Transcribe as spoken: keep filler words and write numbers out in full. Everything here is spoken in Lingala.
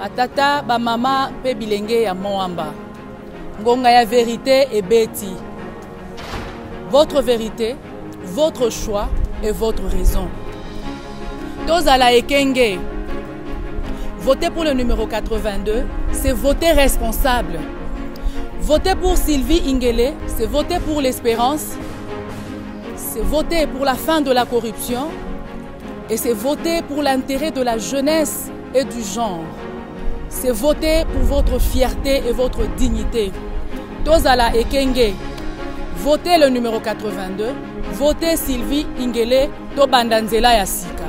Batata, ba mama, pe bilenge ya Moamba. Ngonga ya vérité et beti. Votre vérité, votre choix et votre raison. Tozala ekenge. Voter pour le numéro quatre-vingt-deux, c'est voter responsable. Voter pour Sylvie Ingele, c'est voter pour l'espérance. C'est voter pour la fin de la corruption. Et c'est voter pour l'intérêt de la jeunesse et du genre. C'est voter pour votre fierté et votre dignité. Tozala ekenge. Votez le numéro quatre-vingt-deux. Votez Sylvie Ingele to bandanzela ya sika.